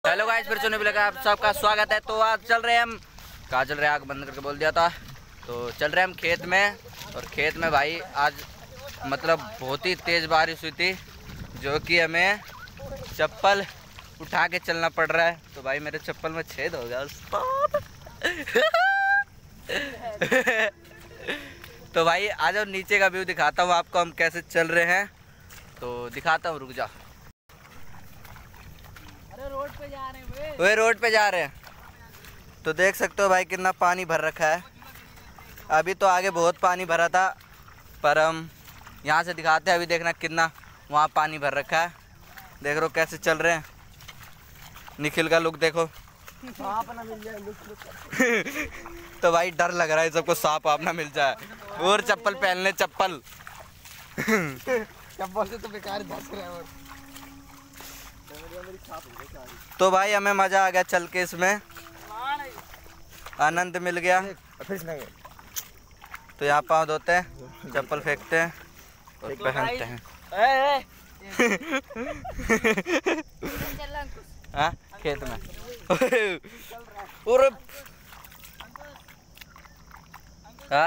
Hello guys, फिर सुनने मिलेगा आप सबका स्वागत है। तो आज चल रहे हैं हम, कहाँ चल रहे हैं, आग बंद करके बोल दिया था। तो चल रहे हैं हम खेत में, और खेत में भाई आज मतलब बहुत ही तेज़ बारिश हुई थी, जो कि हमें चप्पल उठा के चलना पड़ रहा है। तो भाई मेरे चप्पल में छेद हो गया तो भाई आ जाओ, नीचे का व्यू दिखाता हूँ आपको, हम कैसे चल रहे हैं। तो दिखाता हूँ, रुक जा। रोड पे जा रहे हैं वे रोड पे जा रहे हैं। तो देख सकते हो भाई कितना पानी भर रखा है। अभी तो आगे बहुत पानी भरा था, पर हम यहाँ से दिखाते हैं। अभी देखना कितना वहाँ पानी भर रखा है। देख रहे हो कैसे चल रहे हैं। निखिल का लुक देखो सांप ना मिल जाए तो भाई डर लग रहा है सबको, सांप आप ना मिल जाए। और चप्पल पहन ले, चप्पल चप्पल से तो बेकार धस रहे हैं। तो भाई हमें मज़ा आ गया चल के, इसमें आनंद मिल गया। तो यहाँ पाँव धोते हैं, चप्पल फेंकते हैं और पहनते हैं। हाँ, खेत में और हाँ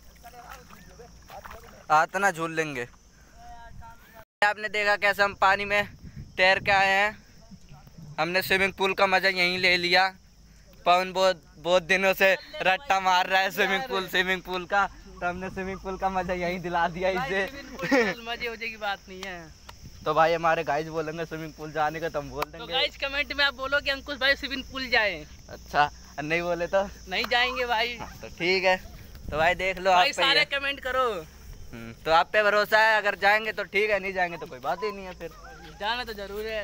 आता ना झूल लेंगे। आपने देखा कैसे हम पानी में तैर के आए हैं। हमने स्विमिंग पूल का मज़ा यहीं ले लिया। पवन बहुत दिनों से रट्टा मार रहा है स्विमिंग पूल का, तो हमने स्विमिंग पूल का मज़ा यहीं दिला दिया इसे। मजे वजे की बात नहीं है। तो भाई हमारे गाइस बोलेंगे स्विमिंग पूल जाने का, तो हम बोल देंगे। तो गाइस कमेंट में आप बोलो कि अंकुश भाई स्विमिंग पूल जाए। अच्छा, नहीं बोले तो नहीं जाएंगे भाई। तो ठीक है। तो भाई देख लो भाई आप सारे कमेंट करो। तो आप पे भरोसा है, अगर जाएंगे तो ठीक है, नहीं जाएंगे तो कोई बात ही नहीं है। फिर जाना तो जरूर है।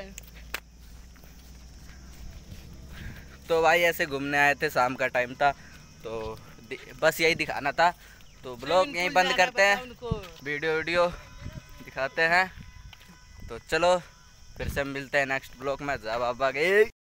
तो भाई ऐसे घूमने आए थे, शाम का टाइम था, तो बस यही दिखाना था। तो ब्लॉग यहीं बंद करते हैं, वीडियो दिखाते हैं। तो चलो फिर से मिलते हैं नेक्स्ट ब्लॉग में। जब आप आगे